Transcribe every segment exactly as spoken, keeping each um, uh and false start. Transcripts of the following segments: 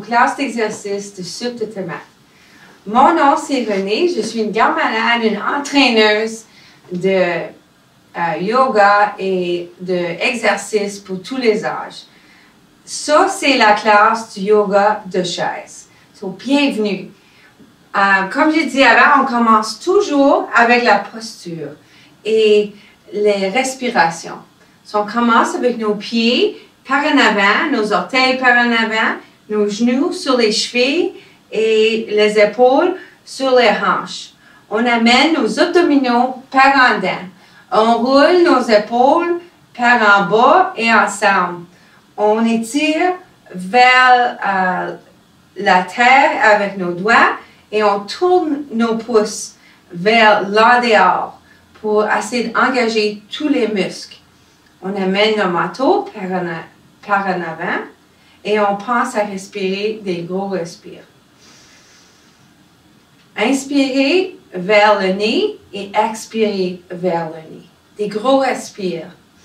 classes d'exercice de soupe de tomate. Mon nom, c'est Renée. Je suis une garde malade, une entraîneuse de euh, yoga et d'exercice pour tous les âges. Ça, c'est la classe du yoga de chaise. So, bienvenue. Euh, comme j'ai dit avant, on commence toujours avec la posture et les respirations. So, on commence avec nos pieds par en avant, nos orteils par en avant, nos genoux sur les chevilles et les épaules sur les hanches. On amène nos abdominaux par en dedans. On roule nos épaules par en bas et ensemble. On étire vers euh, la terre avec nos doigts et on tourne nos pouces vers l'en dehors pour essayer d'engager tous les muscles. On amène nos manteaux par en, par en avant et on pense à respirer des gros respires. Inspirez vers le nez et expirez vers le nez. Des gros respires.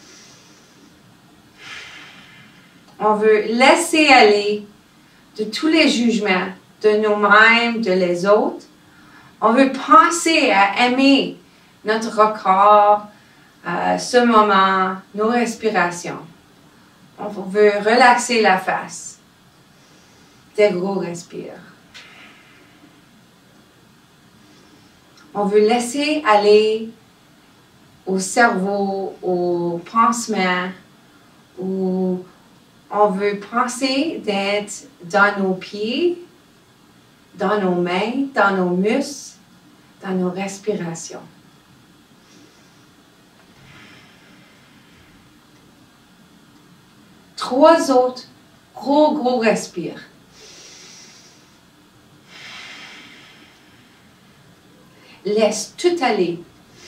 On veut laisser aller de tous les jugements de nous-mêmes, de les autres. On veut penser à aimer notre corps, euh, ce moment, nos respirations. On veut relaxer la face. Des gros respires. On veut laisser aller au cerveau, aux pansements, où on veut penser d'être dans nos pieds, dans nos mains, dans nos muscles, dans nos respirations. Trois autres gros, gros respires. Laisse tout aller.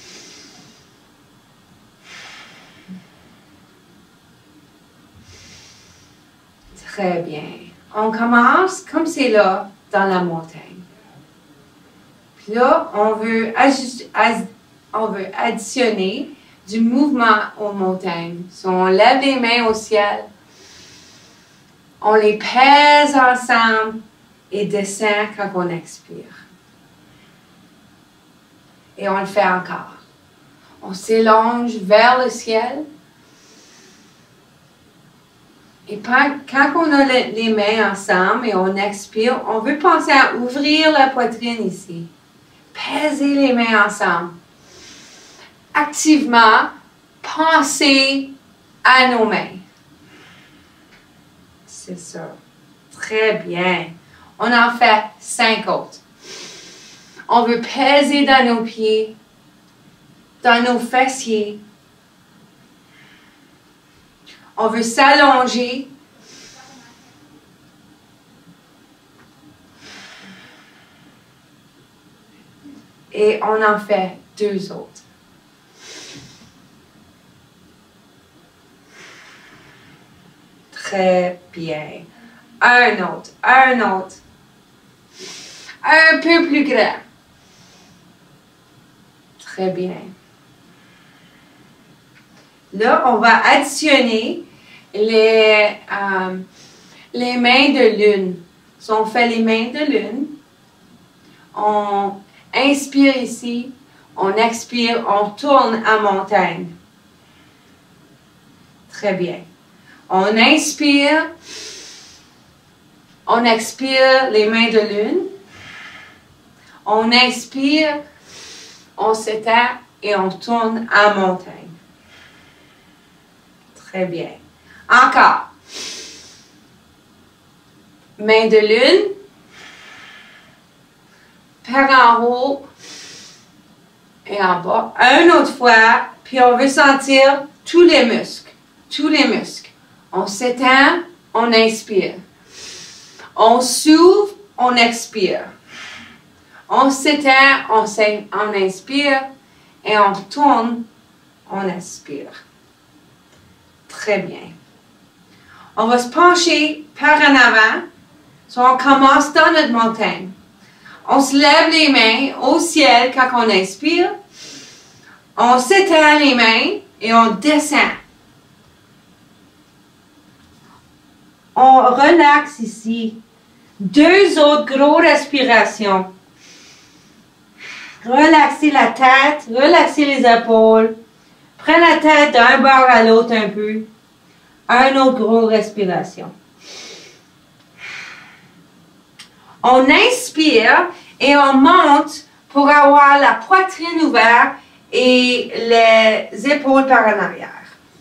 Très bien. On commence comme c'est là, dans la montagne. Puis là, on veut, ajuster, on veut additionner du mouvement aux montagnes. So, on lève les mains au ciel, on les pèse ensemble et descend quand on expire. Et on le fait encore. On s'élonge vers le ciel. Et quand on a les mains ensemble et on expire, on veut penser à ouvrir la poitrine ici. Pèser les mains ensemble. Activement, pensez à nos mains. C'est ça. Très bien. On en fait cinq autres. On veut peser dans nos pieds, dans nos fessiers. On veut s'allonger. Et on en fait deux autres. Très bien. Un autre, un autre. Un peu plus grand. Très bien. Là, on va additionner les, euh, les mains de lune. Si on fait les mains de lune, on inspire ici, on expire, on tourne en montagne. Très bien. On inspire, on expire les mains de lune. On inspire, on s'étend et on tourne en montagne. Très bien. Encore. Main de lune. Par en haut et en bas. Une autre fois. Puis on veut sentir tous les muscles. Tous les muscles. On s'étend, on inspire. On s'ouvre, on expire. On s'étend, on, on inspire. Et on tourne, on expire. Très bien. On va se pencher par en avant. So on commence dans notre montagne. On se lève les mains au ciel quand on inspire. On s'étend les mains et on descend. On relaxe ici Deux autres grosses respirations. Relaxez la tête, relaxez les épaules. Prenez la tête d'un bord à l'autre un peu. Un autre grosse respiration. On inspire et on monte pour avoir la poitrine ouverte et les épaules par en arrière.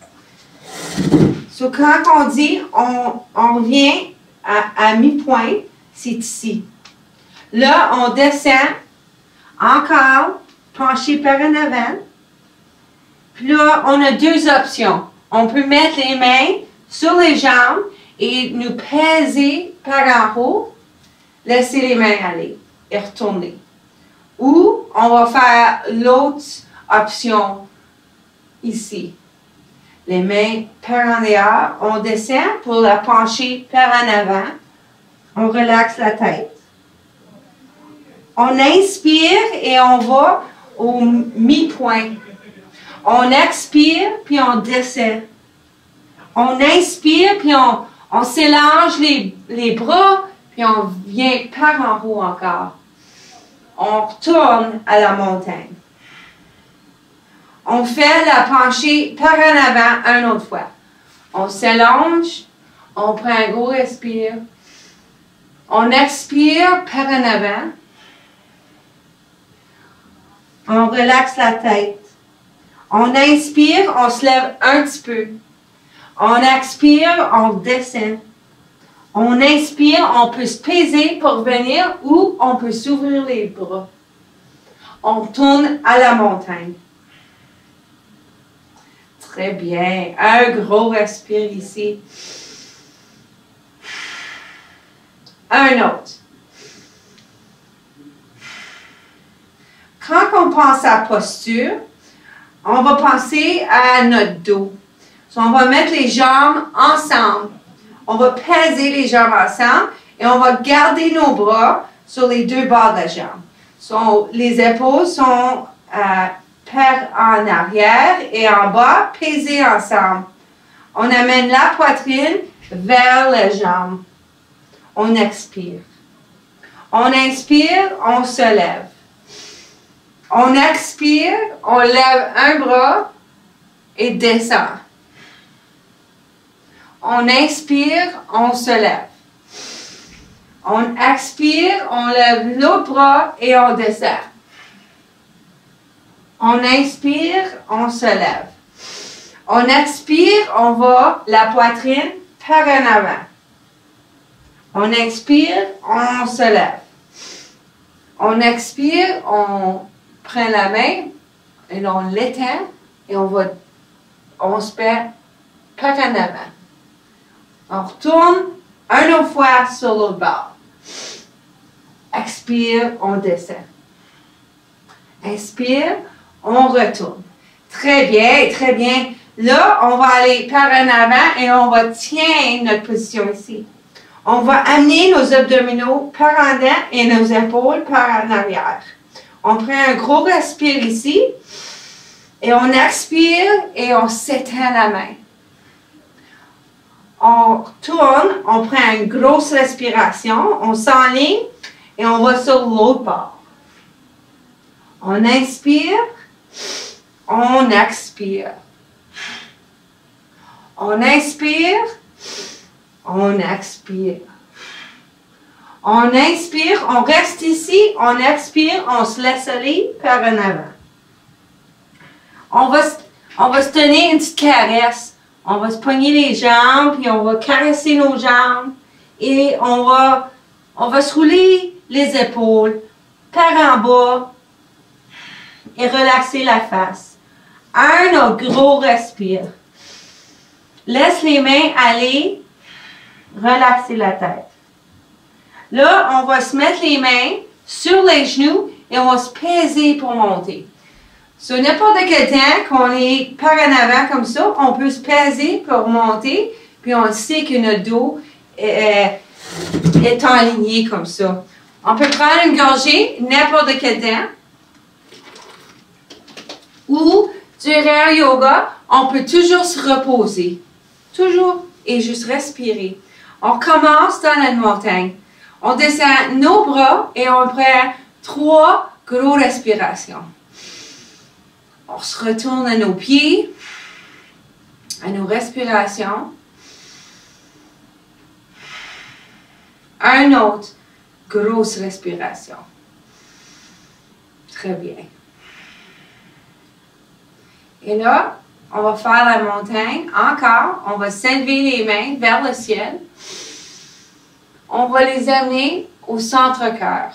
So, quand on dit, on, on revient à, à mi-point, c'est ici. Là, on descend, encore, penché par en avant. Puis là, on a deux options. On peut mettre les mains sur les jambes et nous peser par en haut. Laisser les mains aller et retourner. Ou on va faire l'autre option ici. Les mains par en arrière, on descend pour la pencher par en avant. On relaxe la tête. On inspire et on va au mi-point. On expire puis on descend. On inspire puis on, on s'élance les, les bras puis on vient par en haut encore. On retourne à la montagne. On fait la penchée par en avant une autre fois. On s'allonge, on prend un gros respire. On expire par en avant. On relaxe la tête. On inspire, on se lève un petit peu. On expire, on descend. On inspire, on peut se peser pour venir ou on peut s'ouvrir les bras. On tourne à la montagne. Très bien. Un gros respire ici. Un autre. Quand on pense à la posture, on va penser à notre dos. So, on va mettre les jambes ensemble. On va peser les jambes ensemble et on va garder nos bras sur les deux bords de la jambe. So, les épaules sont euh, par en arrière et en bas, pesées ensemble. On amène la poitrine vers les jambes. On expire. On inspire, on se lève. On expire, on lève un bras et descend. On inspire, on se lève. On expire, on lève l'autre bras et on descend. On inspire, on se lève. On expire, on va la poitrine par en avant. On inspire, on se lève. On expire, on prend la main et on l'étend et on va, on se met par en avant. On retourne une autre fois sur l'autre bord. Expire, on descend. Inspire, on retourne. Très bien, très bien. Là, on va aller par en avant et on va tenir notre position ici. On va amener nos abdominaux par en avant et nos épaules par en arrière. On prend un gros respire ici et on expire et on s'étend la main. On tourne, on prend une grosse respiration, on s'enligne et on va sur l'autre bord. On inspire, on expire. On inspire, on expire. On inspire, on reste ici, on expire, on se laisse aller par en avant. On va, on va se tenir une petite caresse. On va se pogner les jambes, puis on va caresser nos jambes. Et on va, on va se rouler les épaules par en bas et relaxer la face. Un autre gros respire. Laisse les mains aller, relaxer la tête. Là, on va se mettre les mains sur les genoux et on va se peser pour monter. Sur n'importe quel temps qu'on est par en avant comme ça, on peut se peser pour monter, puis on sait que notre dos est, est enligné comme ça. On peut prendre une gorgée n'importe quel temps. Ou, durant le yoga, on peut toujours se reposer. Toujours. Et juste respirer. On commence dans la montagne. On descend nos bras et on prend trois grosses respirations. On se retourne à nos pieds, à nos respirations. Un autre, grosse respiration. Très bien. Et là, on va faire la montagne. Encore, on va s'élever les mains vers le ciel. On va les amener au centre-cœur.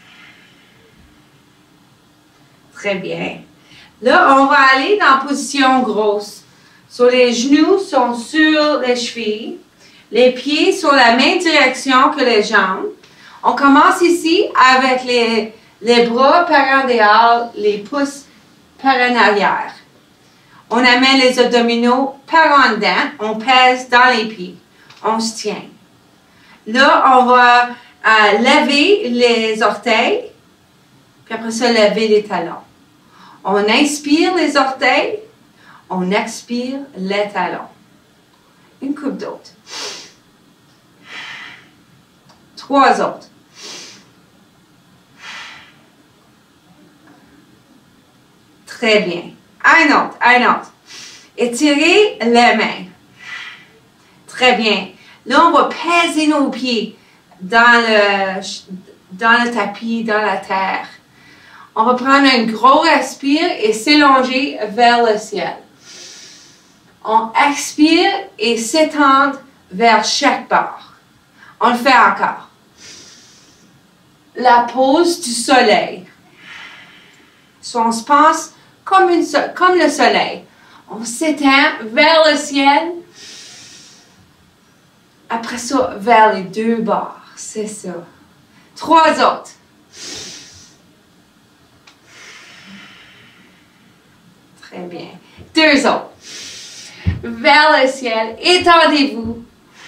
Très bien. Là, on va aller dans position grosse. So, les genoux sont sur les chevilles. Les pieds sur la même direction que les jambes. On commence ici avec les, les bras par en dehors, les pouces par en arrière. On amène les abdominaux par en dedans. On pèse dans les pieds. On se tient. Là, on va euh, lever les orteils. Puis après ça, lever les talons. On inspire les orteils. On expire les talons. Une coupe d'autres. Trois autres. Très bien. Un autre, un autre. Étirez les mains. Très bien. Là, on va peser nos pieds dans le, dans le tapis, dans la terre. On va prendre un gros respire et s'élonger vers le ciel. On expire et s'étend vers chaque bord. On le fait encore. La pose du soleil. So, on se pense comme, une, comme le soleil. On s'étend vers le ciel. Après ça, vers les deux bords. C'est ça. Trois autres. Très bien. Deux autres. Vers le ciel. Étendez-vous.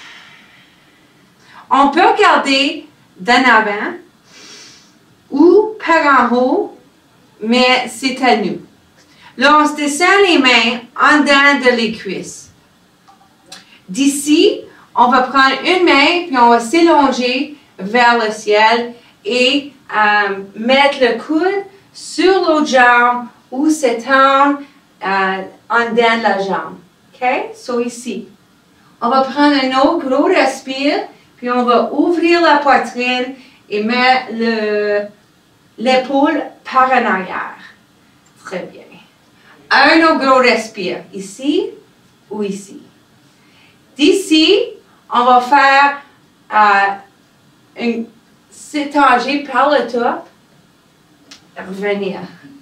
On peut regarder d'en avant ou par en haut, mais c'est à nous. Là, on se descend les mains en dedans de les cuisses. D'ici, on va prendre une main, puis on va s'élonger vers le ciel et euh, mettre le coude sur l'autre jambe ou s'étendre euh, en dedans de la jambe. OK? So, ici. On va prendre un autre gros respire, puis on va ouvrir la poitrine et mettre l'épaule par en arrière. Très bien. Un autre gros respire. Ici ou ici. D'ici, on va faire euh, une s'étanger par le top. Revenir.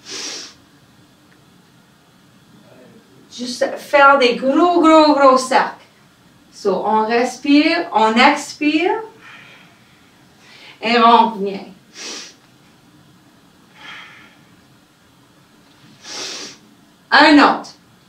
Juste faire des gros, gros, gros cercles. So, on respire, on expire et on revient. Un autre.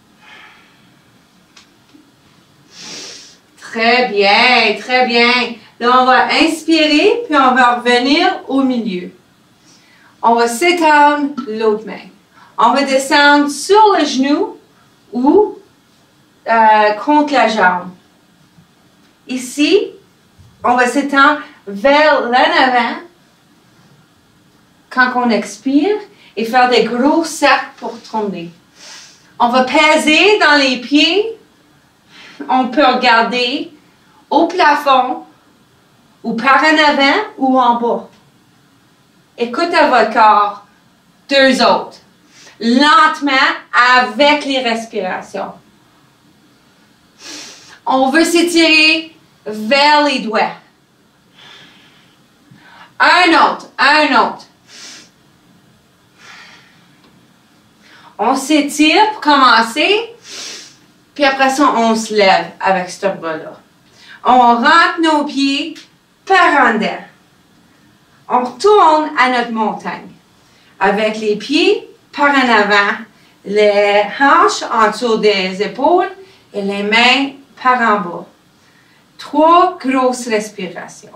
Très bien, très bien. Là, on va inspirer, puis on va revenir au milieu. On va s'étendre l'autre main. On va descendre sur le genou ou euh, contre la jambe. Ici, on va s'étendre vers l'en avant quand on expire et faire des gros cercles pour tomber. On va peser dans les pieds. On peut regarder au plafond ou par en avant ou en bas. Écoute à votre corps. Deux autres. Lentement avec les respirations. On veut s'étirer vers les doigts. Un autre, un autre. On s'étire pour commencer, puis après ça, on se lève avec ce bras-là. On rentre nos pieds par en dedans. On retourne à notre montagne. Avec les pieds par en avant, les hanches en dessous des épaules et les mains par en bas. Trois grosses respirations.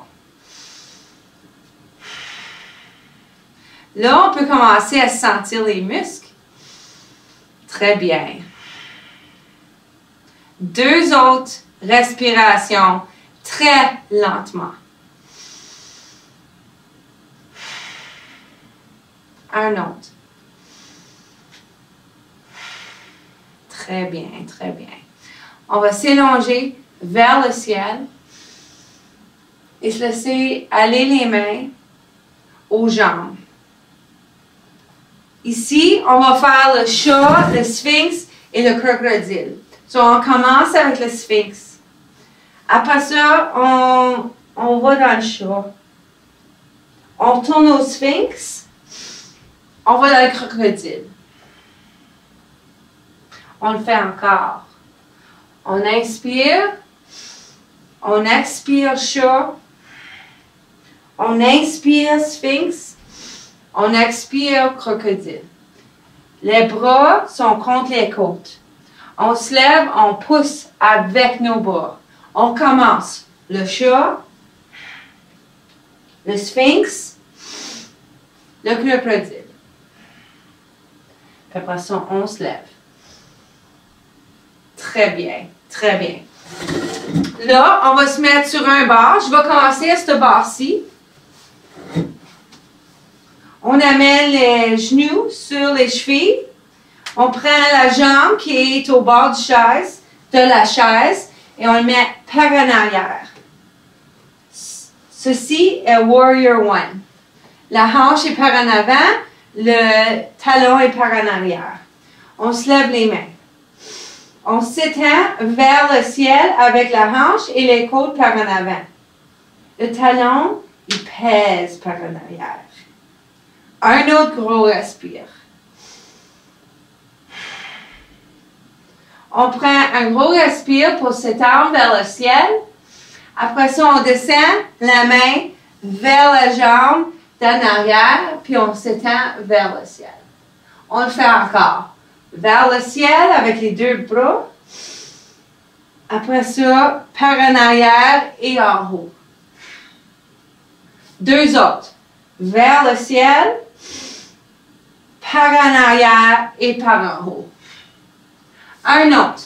Là, on peut commencer à sentir les muscles. Très bien. Deux autres respirations très lentement. Un autre. Très bien, très bien. On va s'élonger vers le ciel et se laisser aller les mains aux jambes. Ici, on va faire le chat, le sphinx et le crocodile. So, on commence avec le sphinx. Après ça, on, on va dans le chat. On tourne au sphinx. On va dans le crocodile. On le fait encore. On inspire. On expire chat. On inspire sphinx. On expire crocodile. Les bras sont contre les côtes. On se lève, on pousse avec nos bras. On commence le chat, le sphinx, le crocodile. Puis après ça, on se lève. Très bien, très bien. Là, on va se mettre sur un bar. Je vais commencer à ce bar-ci. On amène les genoux sur les chevilles. On prend la jambe qui est au bord du chaise, de la chaise et on le met par en arrière. Ceci est Warrior One. La hanche est par en avant, le talon est par en arrière. On se lève les mains. On s'étend vers le ciel avec la hanche et les côtes par en avant. Le talon, il pèse par en arrière. Un autre gros respire. On prend un gros respire pour s'étendre vers le ciel. Après ça, on descend la main vers la jambe d'en arrière, puis on s'étend vers le ciel. On le fait encore. Vers le ciel avec les deux bras. Après ça, par en arrière et en haut. Deux autres. Vers le ciel, par en arrière et par en haut. Un autre.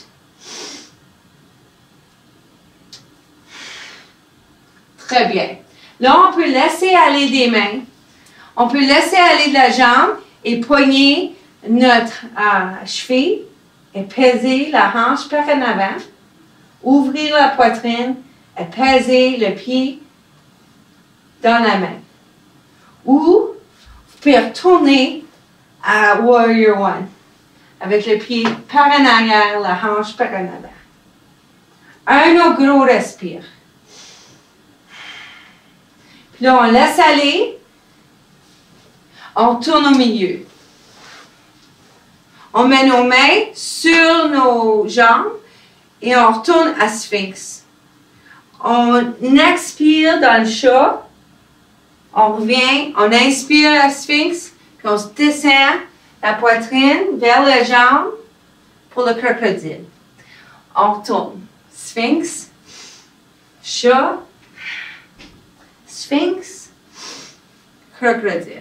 Très bien. Là, on peut laisser aller des mains. On peut laisser aller de la jambe et poigner notre euh, cheville et peser la hanche par en avant. Ouvrir la poitrine et peser le pied dans la main. Ou vous pouvez retourner à Warrior One. Avec le pied par en arrière, la hanche par en avant. Un autre gros respire. Puis là, on laisse aller. On tourne au milieu. On met nos mains sur nos jambes et on retourne à sphinx. On expire dans le chat. On revient, on inspire à sphinx, puis on se descend la poitrine vers les jambes pour le crocodile. On retourne. Sphinx, chat, sphinx, crocodile.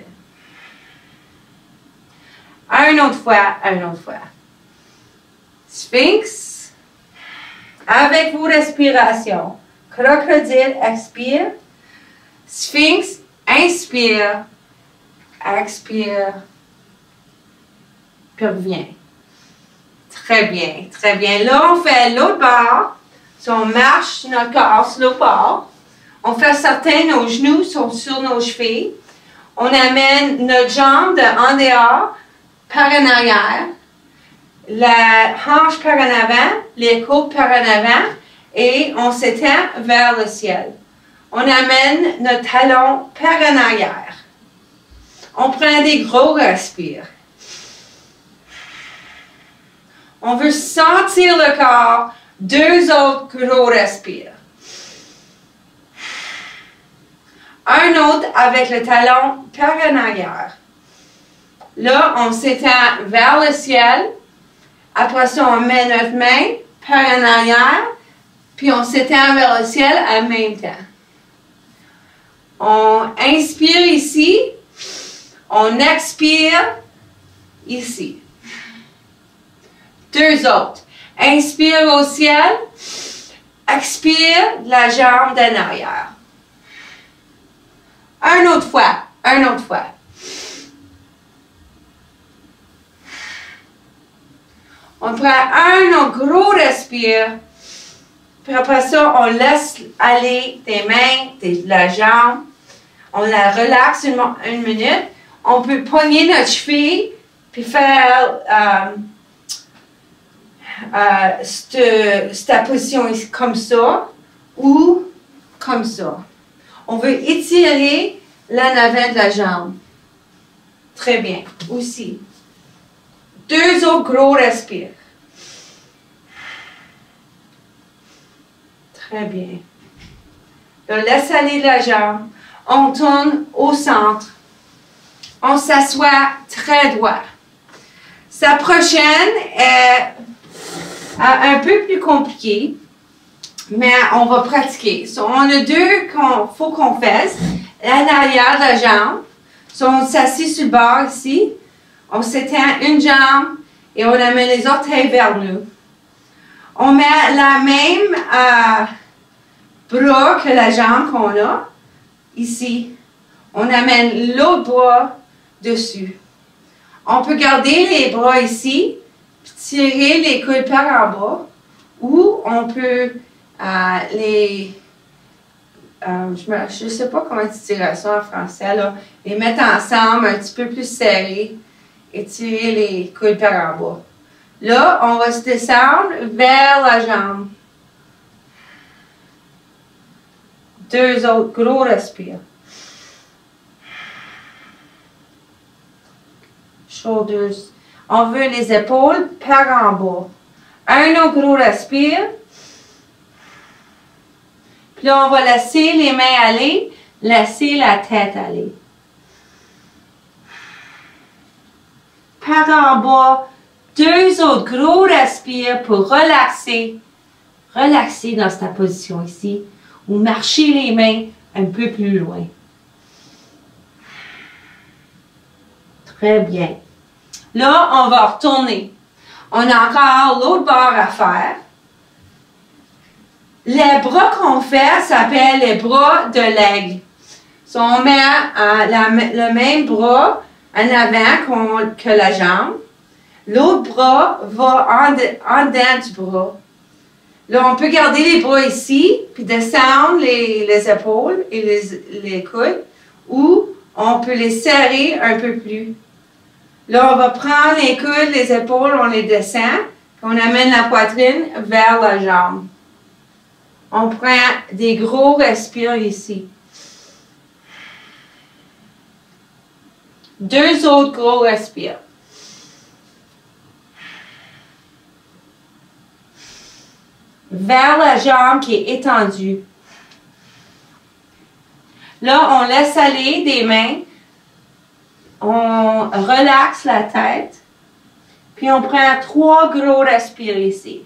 Une autre fois, une autre fois. Sphinx, avec vos respirations. Crocodile, expire. Sphinx, inspire, expire, puis revient. Très bien, très bien. Là, on fait l'autre bord. Si on marche notre corps sur l'autre bord, on fait certain nos genoux sont sur nos chevilles. On amène notre jambe de en dehors, par en arrière, la hanche par en avant, les côtes par en avant, et on s'étend vers le ciel. On amène notre talon par en arrière. On prend des gros respires. On veut sentir le corps. Deux autres gros respires. Un autre avec le talon par en arrière. Là, on s'étend vers le ciel. Après ça, on met notre main par en arrière. Puis on s'étend vers le ciel en même temps. On inspire ici. On expire ici. Deux autres. Inspire au ciel. Expire la jambe d'en arrière. Un autre fois. Un autre fois. On prend un gros respire. Puis après ça, on laisse aller tes mains, tes, la jambe. On la relaxe une, une minute. On peut pogner notre cheville puis faire euh, euh, cette, cette position ici, comme ça ou comme ça. On veut étirer l'en avant de la jambe. Très bien. Aussi. Deux autres gros respires. Très bien. On laisse aller la jambe. On tourne au centre. On s'assoit très droit. Sa prochaine est un peu plus compliquée, mais on va pratiquer. So, on a deux qu'il faut qu'on fasse. En arrière de la jambe. So, on s'assied sur le bord ici. On s'étend une jambe et on amène les orteils vers nous. On met la même euh, bras que la jambe qu'on a, ici. On amène l'autre bras dessus. On peut garder les bras ici, puis tirer les coudes par en bas, ou on peut euh, les... Euh, je ne sais pas comment tu dirais ça en français, là, les mettre ensemble un petit peu plus serrés et tirer les coudes par en bas. Là, on va se descendre vers la jambe. Deux autres gros respires. Shoulders. On veut les épaules par en bas. Un autre gros respire. Puis là, on va laisser les mains aller, laisser la tête aller. Par en bas. Deux autres gros respires pour relaxer. Relaxer dans cette position ici. Ou marcher les mains un peu plus loin. Très bien. Là, on va retourner. On a encore l'autre bord à faire. Les bras qu'on fait s'appellent les bras de l'aigle. So, on met euh, la, le même bras en avant qu'on, que la jambe. L'autre bras va en, de, en dedans du bras. Là, on peut garder les bras ici, puis descendre les, les épaules et les, les coudes, ou on peut les serrer un peu plus. Là, on va prendre les coudes, les épaules, on les descend, puis on amène la poitrine vers la jambe. On prend des gros respires ici. Deux autres gros respires. Vers la jambe qui est étendue. Là, on laisse aller des mains. On relaxe la tête. Puis on prend trois gros respires ici.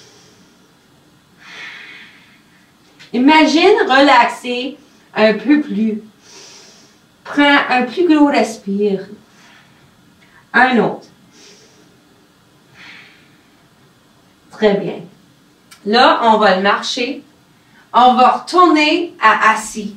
Imagine relaxer un peu plus. Prends un plus gros respire. Un autre. Très bien. Là, on va le marcher. On va retourner à assis.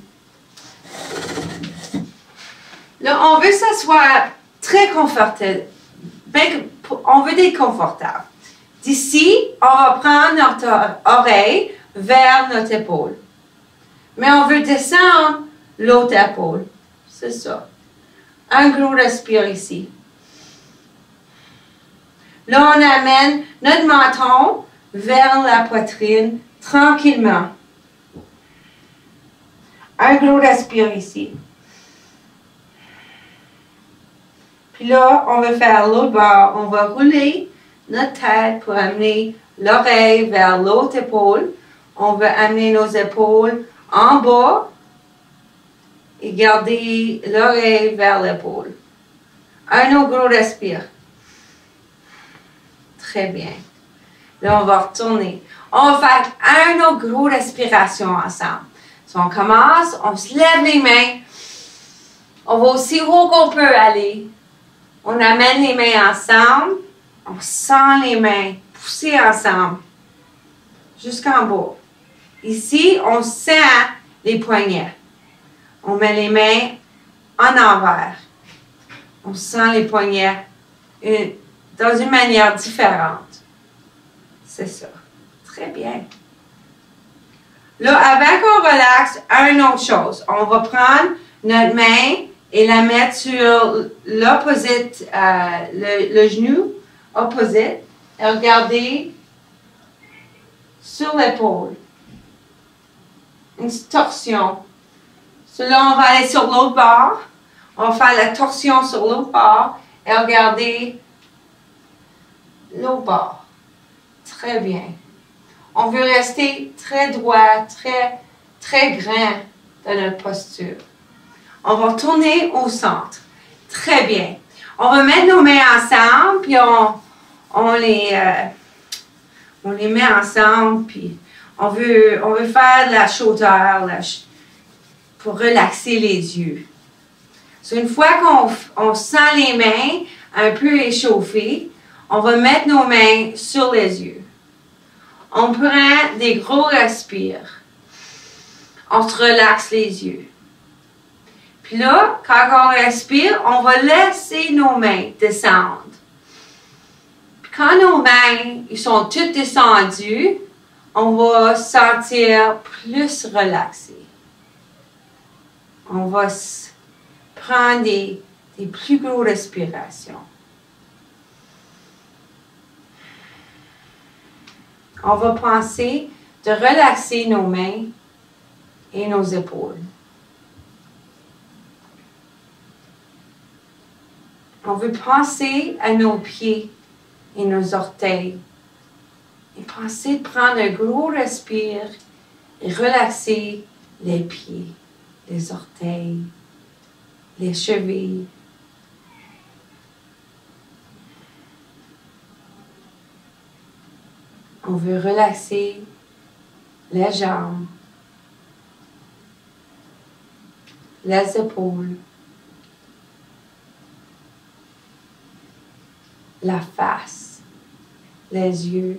Là, on veut s'asseoir très confortable. On veut être confortable. D'ici, on va prendre notre oreille vers notre épaule. Mais on veut descendre l'autre épaule. C'est ça. Un gros respire ici. Là, on amène notre menton vers la poitrine, tranquillement. Un gros respire ici. Puis là, on va faire l'autre bord. On va rouler notre tête pour amener l'oreille vers l'autre épaule. On va amener nos épaules en bas et garder l'oreille vers l'épaule. Un autre gros respire. Très bien. Là, on va retourner. On va faire un autre gros respiration ensemble. So, on commence, on se lève les mains. On va aussi haut qu'on peut aller. On amène les mains ensemble. On sent les mains pousser ensemble. Jusqu'en bas. Ici, on sent les poignets. On met les mains en envers. On sent les poignets une, dans une manière différente. C'est ça. Très bien. Là, avant qu'on relaxe, une autre chose. On va prendre notre main et la mettre sur l'opposite, euh, le, le genou opposite. Et regardez sur l'épaule. Une torsion. So là, on va aller sur l'autre bord. On va faire la torsion sur l'autre bord. Et regardez l'autre bord. Très bien. On veut rester très droit, très, très grand dans notre posture. On va tourner au centre. Très bien. On va mettre nos mains ensemble, puis on, on, les, euh, on les met ensemble, puis on veut, on veut faire de la chaudière la, pour relaxer les yeux. So, une fois qu'on on sent les mains un peu échauffées, on va mettre nos mains sur les yeux. On prend des gros respires. On se relaxe les yeux. Puis là, quand on respire, on va laisser nos mains descendre. Puis quand nos mains ils sont toutes descendues, on va se sentir plus relaxé. On va prendre des, des plus grosses respirations. On va penser de relaxer nos mains et nos épaules. On veut penser à nos pieds et nos orteils. Et penser de prendre un gros respire et relaxer les pieds, les orteils, les chevilles. On veut relaxer les jambes, les épaules, la face, les yeux.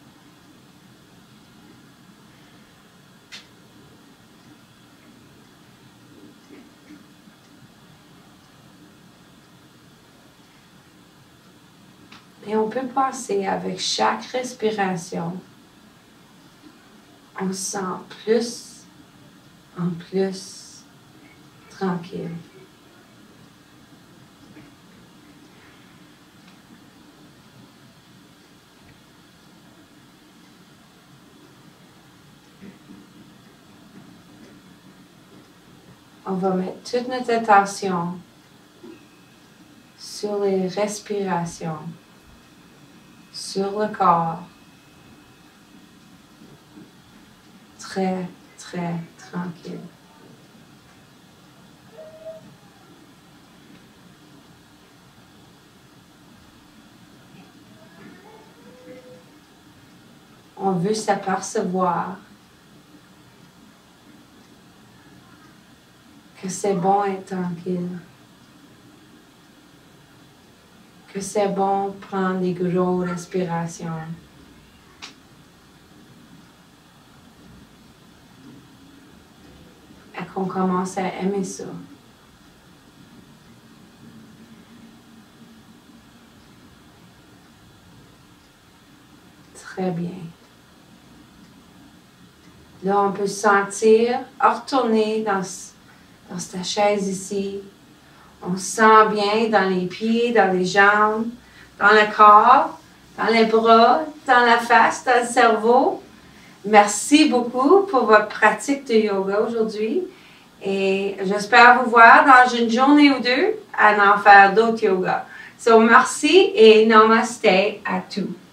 Et on peut penser avec chaque respiration, on se sent plus en plus tranquille. On va mettre toute notre attention sur les respirations, sur le corps, très, très tranquille. On veut s'apercevoir que c'est bon être tranquille. Que c'est bon prendre des grosses respirations. Et qu'on commence à aimer ça. Très bien. Là, on peut se sentir retourner dans, dans cette chaise ici. On se sent bien dans les pieds, dans les jambes, dans le corps, dans les bras, dans la face, dans le cerveau. Merci beaucoup pour votre pratique de yoga aujourd'hui. Et j'espère vous voir dans une journée ou deux à en faire d'autres yoga. So, merci et namaste à tous.